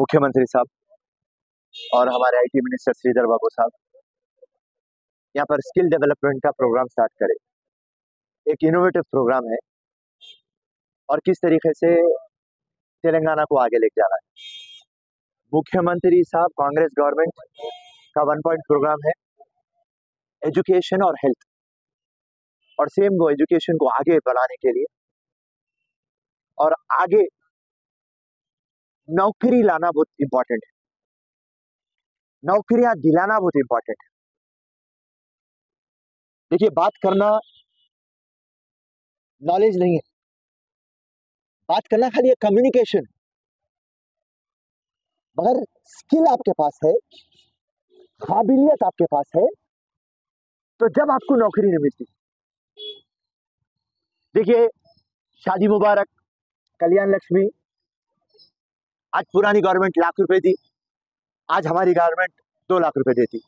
मुख्यमंत्री साहब और हमारे आईटी मिनिस्टर श्रीधर बाबू साहब यहाँ पर स्किल डेवलपमेंट का प्रोग्राम स्टार्ट करें। एक इनोवेटिव प्रोग्राम है और किस तरीके से तेलंगाना को आगे लेके जाना है। मुख्यमंत्री साहब कांग्रेस गवर्नमेंट का 1 पॉइंट प्रोग्राम है एजुकेशन और हेल्थ, और सेम वो एजुकेशन को आगे बढ़ाने के लिए और आगे नौकरी लाना बहुत इंपॉर्टेंट है, नौकरियां दिलाना बहुत इंपॉर्टेंट है। देखिए, बात करना नॉलेज नहीं है, बात करना खाली एक कम्युनिकेशन, मगर स्किल आपके पास है, काबिलियत आपके पास है, तो जब आपको नौकरी नहीं मिलती। देखिए, शादी मुबारक, कल्याण लक्ष्मी, आज पुरानी गवर्नमेंट लाख रुपए दी, आज हमारी गवर्नमेंट 2 लाख रुपए देती।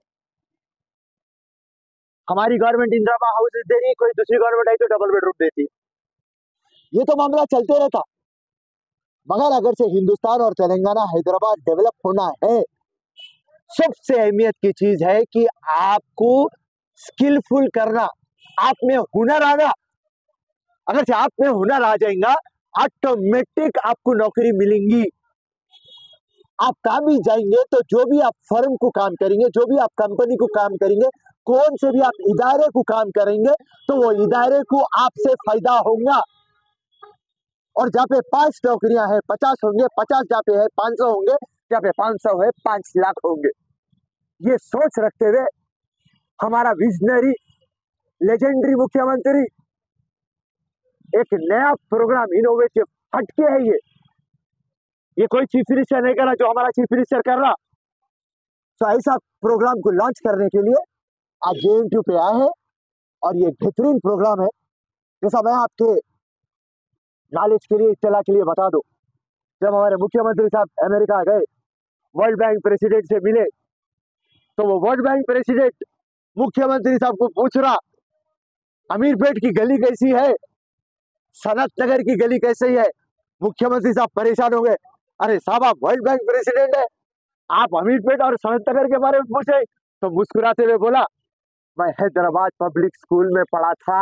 हमारी गवर्नमेंट इंदिरा हाउसेज दे रही, कोई दूसरी गवर्नमेंट आई तो डबल बेडरूम देती। ये तो मामला चलते रहता। मगर अगर से हिंदुस्तान और तेलंगाना हैदराबाद डेवलप होना है, सबसे अहमियत की चीज है कि आपको स्किलफुल करना, आप में हुनर आना। अगर से आप में हुनर आ जाएगा, ऑटोमेटिक आपको नौकरी मिलेंगी। आप काम ही जाएंगे तो जो भी आप फर्म को काम करेंगे, जो भी आप कंपनी को काम करेंगे, कौन से भी आप इदारे को काम करेंगे, तो वो इदारे को आपसे फायदा होगा। और जहाँ पे 5 नौकरियां हैं 50 होंगे, 50 जहाँ पे है 500 होंगे, जहाँ पे 500 है 5 लाख होंगे। ये सोच रखते हुए हमारा विजनरी लेजेंडरी मुख्यमंत्री एक नया प्रोग्राम इनोवेटिव हटके है। ये कोई चीफ मिनिस्टर नहीं कर रहा जो हमारा चीफ मिनिस्टर कर रहा। तो ऐसा प्रोग्राम को लॉन्च करने के लिए आज JNTU पे आए हैं और ये बेहतरीन प्रोग्राम है। जैसा मैं आपके नॉलेज के लिए, इत्तला के लिए बता दूं, जब हमारे मुख्यमंत्री साहब अमेरिका गए, वर्ल्ड बैंक प्रेसिडेंट से मिले, तो वो वर्ल्ड बैंक प्रेसिडेंट मुख्यमंत्री साहब को पूछ रहा, अमीरपेट की गली कैसी है, सनत नगर की गली कैसी है। मुख्यमंत्री साहब परेशान हो गए, अरे साहब आप वर्ल्ड बैंक प्रेसिडेंट है, आप अमीरपेट और सनत नगर के बारे में पूछे। तो मुस्कुराते हुए बोला, मैं हैदराबाद पब्लिक स्कूल में पढ़ा था।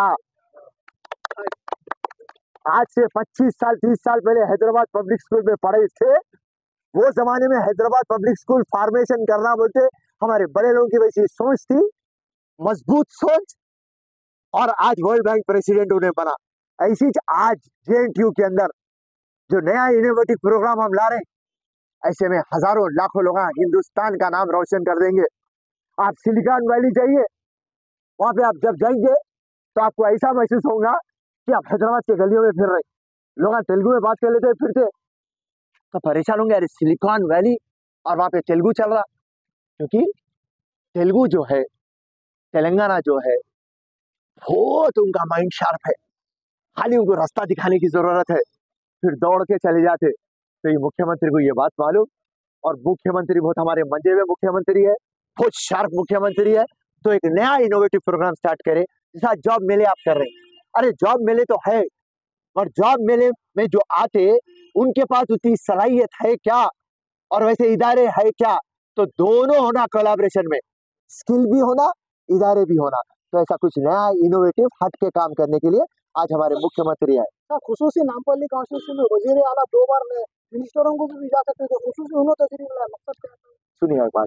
आज से 25 साल 30 साल पहले हैदराबाद पब्लिक स्कूल में पढ़े थे। वो जमाने में हैदराबाद पब्लिक स्कूल फॉर्मेशन करना बोलते, हमारे बड़े लोगों की वैसी सोच थी, मजबूत सोच, और आज वर्ल्ड बैंक प्रेसिडेंट उन्हें बना। ऐसी आज JNTU के अंदर जो नया इनोवेटिव प्रोग्राम हम ला रहे हैं, ऐसे में हजारों लाखों लोग हिंदुस्तान का नाम रोशन कर देंगे। आप सिलिकॉन वैली जाइए, वहां पे आप जब जाएंगे तो आपको ऐसा महसूस होगा कि आप हैदराबाद के गलियों में फिर रहे। लोग तेलुगु में बात कर लेते फिरते तो परेशान होंगे, अरे सिलिकॉन वैली और वहां पे तेलुगु चल रहा। क्योंकि तेलुगु जो है, तेलंगाना जो है, बहुत उनका माइंड शार्प है, खाली उनको रास्ता दिखाने की जरूरत है, फिर दौड़ के चले जाते। तो ये मुख्यमंत्री को ये बात मालूम, और मुख्यमंत्री बहुत हमारे मंजे में मुख्यमंत्री है, बहुत शार्प मुख्यमंत्री है। तो एक नया इनोवेटिव प्रोग्राम स्टार्ट करे, जैसा जॉब मेले आप कर रहे हैं। अरे जॉब मेले तो है, और जॉब मेले में जो आते उनके पास उतनी सलाहियत है क्या, और वैसे इदारे है क्या। तो दोनों होना कोलैबोरेशन में, स्किल भी होना, इदारे भी होना। तो ऐसा कुछ नया इनोवेटिव हट के काम करने के लिए आज हमारे मुख्यमंत्री आए। खुसूसी नामपल्ली कॉन्स्टिट्यूंसी में वजीर आला 2 बार में मिनिस्टरों को भी जा सकते थे, खुसूसी उन्होंने तजरीब लाया, मकसद क्या था? सुनिए एक बात,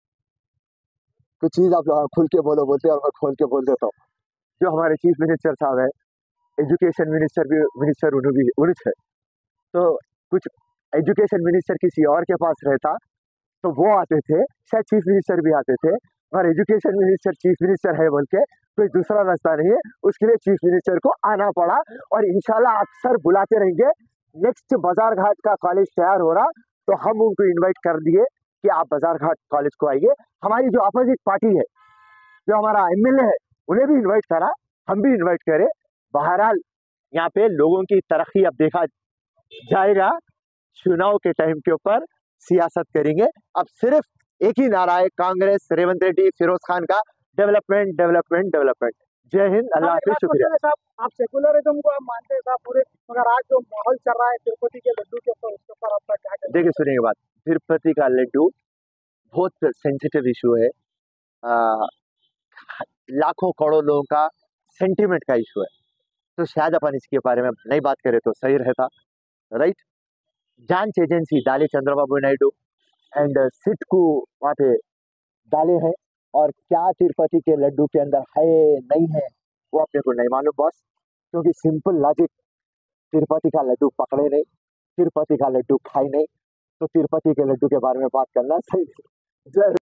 कुछ चीज आप लोग खुल के बोलो बोलते हैं और मैं खोल के बोल देता हूँ। जो हमारे चीफ मिनिस्टर साहब है, एजुकेशन मिनिस्टर भी मिनिस्टर उन्हीं है। तो कुछ एजुकेशन मिनिस्टर किसी और के पास रहता तो वो आते थे, शायद चीफ मिनिस्टर भी आते थे, और एजुकेशन मिनिस्टर चीफ मिनिस्टर है बोल के कोई दूसरा रास्ता नहीं है, उसके लिए चीफ मिनिस्टर को आना पड़ा। और इंशाल्लाह अक्सर बुलाते रहेंगे। नेक्स्ट बाजार घाट का कॉलेज तैयार हो रहा, तो हम उनको इन्वाइट कर दिए कि आप बाजार घाट कॉलेज को आइए। हमारी जो अपोजिट पार्टी है, जो हमारा MLA है, उन्हें भी इन्वाइट करा, हम भी इन्वाइट करें। बहरहाल यहाँ पे लोगों की तरक्की अब देखा जाएगा। चुनाव के टाइम के ऊपर सियासत करेंगे। अब सिर्फ एक ही नारा है कांग्रेस, रेवंत रेड्डी, फिरोज खान का, डेवलपमेंट डेवलपमेंट डेवलपमेंट। जय हिंद, अल्लाह हाफिज, शुक्रिया। साहब आप सेकुलरिज्म को आप मानते हैं साहब पूरे, मगर आज जो माहौल चल रहा है तिरुपति के लड्डू के ऊपर, उसके ऊपर आपका क्या कहना है? देखिए सुनिए बात, तिरुपति का लड्डू बहुत सेंसिटिव इशू है। आ, लाखों करोड़ों लोगों का सेंटिमेंट का इशू है, तो शायद अपन इसके बारे में नहीं बात करें तो सही रहता, राइट। जांच एजेंसी डाले चंद्रबाबू नायडू एंड सिट को वहां पे डाले हैं, और क्या तिरुपति के लड्डू के अंदर है नहीं है वो अपने को नहीं मालूम बॉस, क्योंकि सिंपल लॉजिक, तिरुपति का लड्डू पकड़े नहीं, तिरुपति का लड्डू खाए नहीं, तो तिरुपति के लड्डू के बारे में बात करना सही नहीं। जय